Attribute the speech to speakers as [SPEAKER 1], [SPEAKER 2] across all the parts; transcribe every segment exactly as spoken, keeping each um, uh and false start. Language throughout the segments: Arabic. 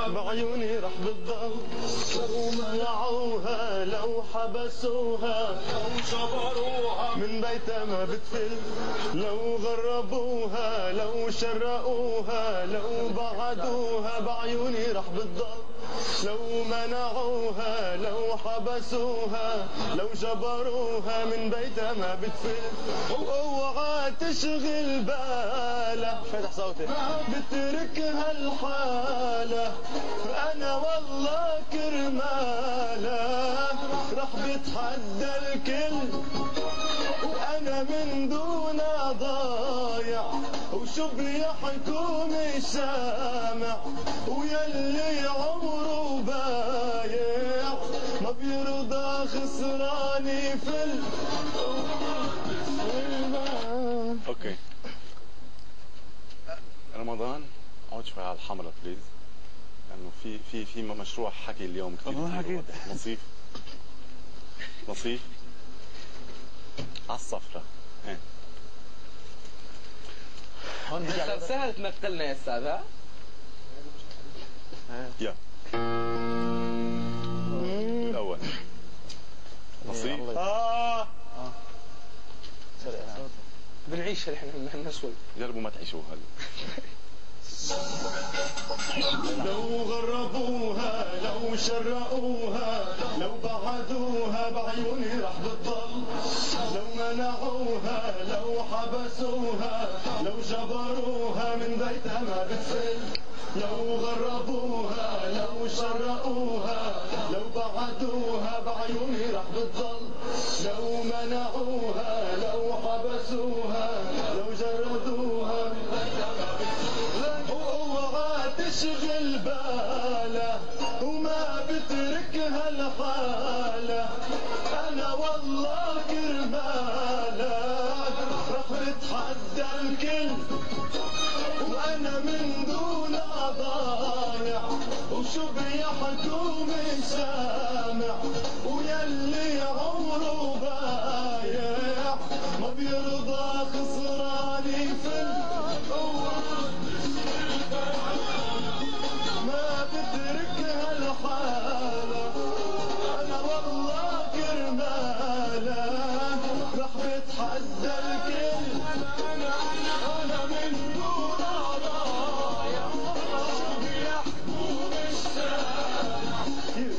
[SPEAKER 1] بعيوني رح بتضل لو منعوها لو حبسوها لو جبروها من بيتها ما بتفل لو غربوها لو شرقوها لو بعدوها بعيوني رح بتضل لو منعوها لو حبسوها لو جبروها من بيتها ما بتفل واوعى تشغل بالك فاتح صوتي بتركها الحالة انا والله كرمالك رح بتحدى الكل وانا من دونها ضايع وشو بيحكوا مش سامع ويلي عمره بايع ما بيرضى خسراني في ال
[SPEAKER 2] اوكي رمضان اقعد شوي على الحمرة بليز لانه في في في مشروع حكي اليوم كثير واضح. نصيف نصيف على الصفرة ايه
[SPEAKER 3] هون سهل تمثلنا يا استاذ ها؟
[SPEAKER 2] يا الاول نصيف
[SPEAKER 1] اه
[SPEAKER 3] بنعيش نحن نحن شوي
[SPEAKER 2] جربوا ما تعيشوها
[SPEAKER 1] لو غربوها لو شرقوها لو بعدوها بعيوني رح بتضل لو منعوها لو حبسوها لو جبروها من بيتها ما بتفل لو غربوها لو شرقوها لو بعدوها بعيوني رح بتضل لو منعوها لو حبسوها لو جردوها من بيتها ما بتفل اوعى تشغل بالك وما بتركها الحالة انا والله كرمالك رح بتحدى الكل وانا من دون ضايع وشو بيحكوا من سامع ويلي عمره بايع ما بيرضى خسراني في ما بتركها الحالة انا والله كرمالك رح بتحدى الكل انا من دون ضايع شو بيحكوا مش سامع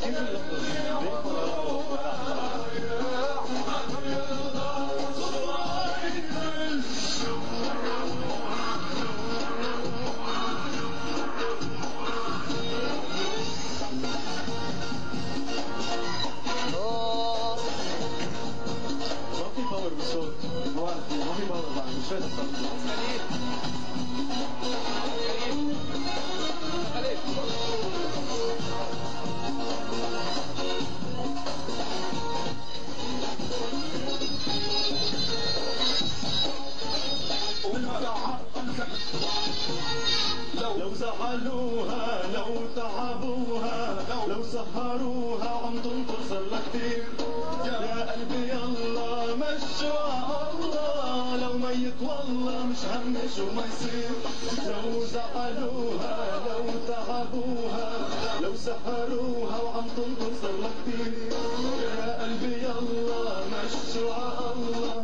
[SPEAKER 1] لو زعلوها لو تعبوها لو سهروها عم تنطر صار كتير يا قلبي يلا مشوا الله لو ميت والله مش هم شو ما يصير لو زعلوها لو تعبوها لو سهروها وعم تنطر صار كتير يا قلبي يلا مشوا الله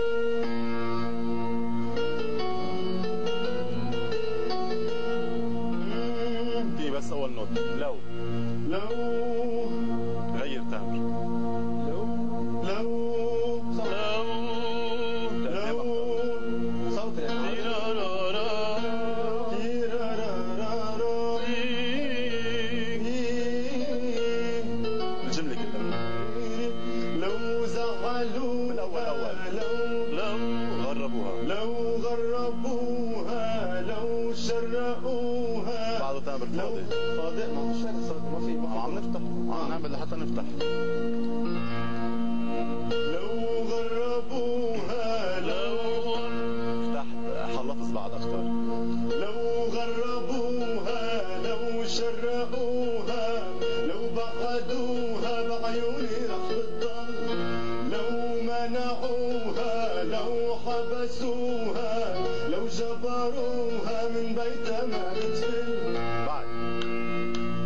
[SPEAKER 2] بس اول نوت لو
[SPEAKER 1] لو
[SPEAKER 2] غير تامر
[SPEAKER 1] لو لو
[SPEAKER 2] لو
[SPEAKER 1] لو صوت
[SPEAKER 2] الجملة كلها
[SPEAKER 1] لو زعلوها
[SPEAKER 2] من أول أول
[SPEAKER 1] لو
[SPEAKER 2] لو غربوها
[SPEAKER 1] لو غربوها لو شرقوها
[SPEAKER 2] بعده تامر فاضي
[SPEAKER 1] فاضي ما فيش صوت ما في ما
[SPEAKER 2] عم نفتح عم نعمل لحتى نفتح
[SPEAKER 1] لو غربوها لو
[SPEAKER 2] فتحت حلفظ بعد اختار
[SPEAKER 1] لو غربوها لو شرقوها لو بعدوها بعيوني رح بتضل لو منعوها لو حبسوها لو جبروها من بيتها ما بتفل
[SPEAKER 2] بعد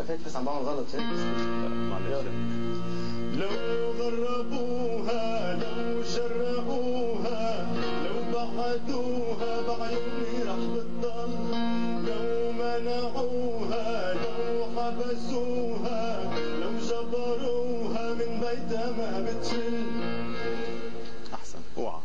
[SPEAKER 1] هيك بس عم بعمل غلط هيك
[SPEAKER 2] معلش.
[SPEAKER 1] لو غربوها لو شرقوها لو بعدوها بعيوني رح بتضل لو منعوها لو حبسوها لو جبروها من بيتها ما بتشل.
[SPEAKER 2] احسن اوعى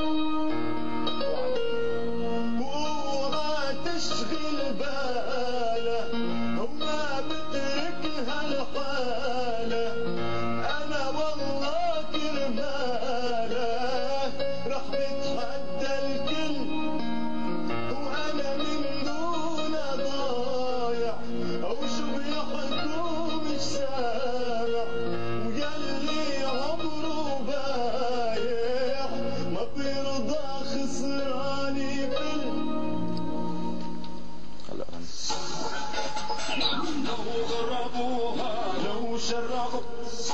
[SPEAKER 1] اوعى تشغل بالها وما بتركها الحالة انا والله كرمالها رح بتحدى الكل وانا من دون ضايع او شو بيحكوا مش سامع ويلي عمره بايع ما بيرضى خسراني بال.
[SPEAKER 2] هلا
[SPEAKER 1] لو غربوها لو شرقوا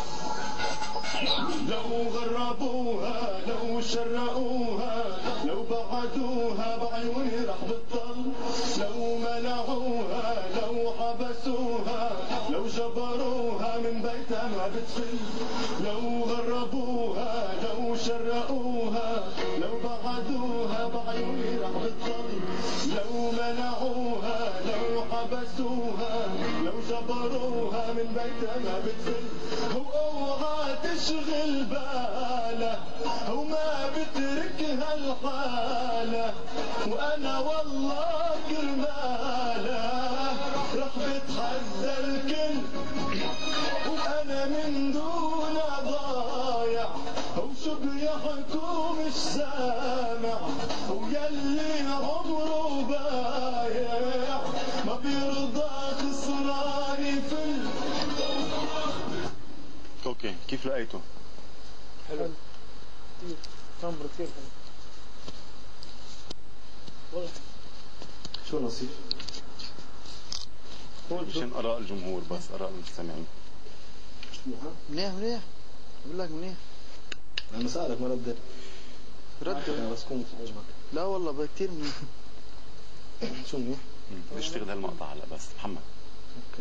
[SPEAKER 1] لو غربوها لو شرقوها لو بعدوها بعيوني رح بتضل لو منعوها لو حبسوها لو جبروها من بيتها ما بتفل لو غربوها لو شرقوها لو بعدوها بعيوني رح بتضل لو منعوها لو حبسوها لو جبروها من بيتها ما بتفل واوعى تشغل بالها وما بتركها الحالة وانا والله كرمالها رح بتحدى الكل وانا من دون ضايع وشو بيحكوا مش سامع ويلي عمره بايع ما بيرضى خسراني في ال...
[SPEAKER 2] اوكي كيف لقيته؟
[SPEAKER 3] حلو كثير تمبر كثير حلو والله.
[SPEAKER 1] شو نصيف؟
[SPEAKER 2] مشان اراء الجمهور بس اراء المستمعين.
[SPEAKER 4] منيح منيح بقول لك منيح.
[SPEAKER 1] انا سألك ما ردت.
[SPEAKER 4] رد
[SPEAKER 1] بس كنت عجبك.
[SPEAKER 4] لا والله بقى كثير منيح.
[SPEAKER 1] شو منيح؟
[SPEAKER 2] بدي اشتغل هالمقطع هلا بس محمد.
[SPEAKER 1] اوكي.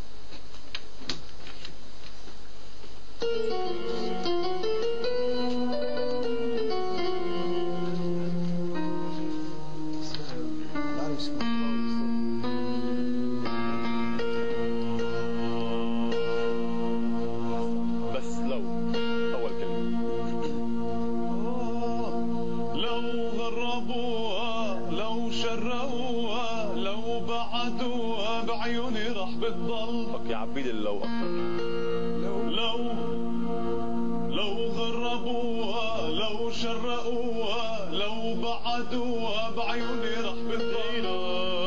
[SPEAKER 2] بس لو اول كلمه
[SPEAKER 5] لو غربوها لو شرقوها لو بعدوها بعيوني رح بتضل.
[SPEAKER 2] اوكي عبيد اللو اكثر.
[SPEAKER 5] لو لو غربوها لو شرقوها لو بعدوها بعيوني رح بتضل.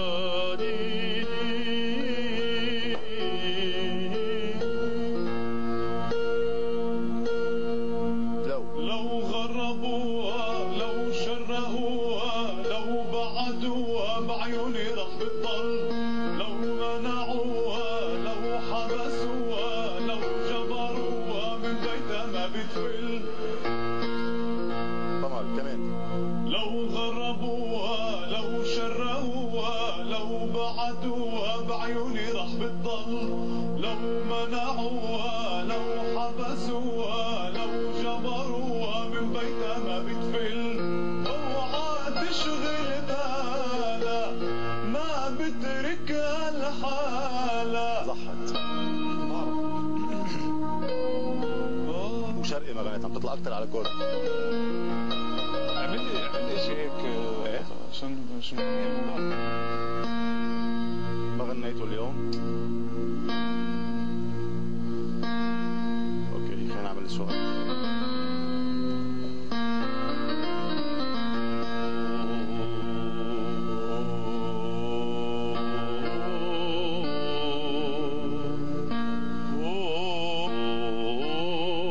[SPEAKER 2] لو
[SPEAKER 5] لو غربوها لو شرقوها لو بعدوها بعيوني رح بتضل لو منعوها لو حبسوها لو جبروها من بيتها ما بتفل.
[SPEAKER 2] طبعا كمان
[SPEAKER 5] لو غربوها لو شرقوها لو بعدوها بعيوني رح بتضل لو منعوها لو حبسوها لو جبروها من بيتها ما بتفل. اوعى تشغل بالها ما بتركها الحالة.
[SPEAKER 2] ضحت وشرقي ما غنيت عم تطلع اكثر على كورة.
[SPEAKER 5] اعمل لي اعمل لي شيء هيك
[SPEAKER 2] ايه
[SPEAKER 5] عشان عشان
[SPEAKER 2] ما غنيته اليوم. اوكي خلينا نعمل السؤال.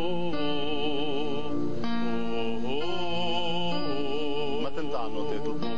[SPEAKER 2] ما تنتع النوتات.